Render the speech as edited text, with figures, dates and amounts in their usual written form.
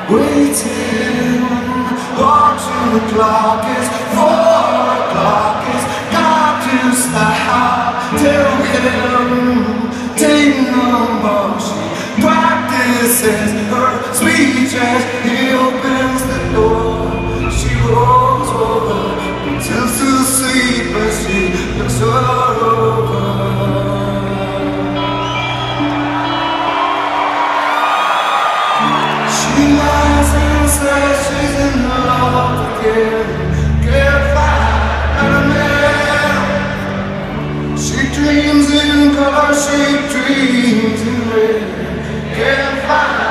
waiting, watching the clock is 4 o'clock. It's got to stop. Tell him, take no more. She practices her speech as he opens the door. She rolls over, pretends to sleep as she looks her over. She lies and says she's in love again. Can't find a man. She dreams in color, she dreams in red. Can't find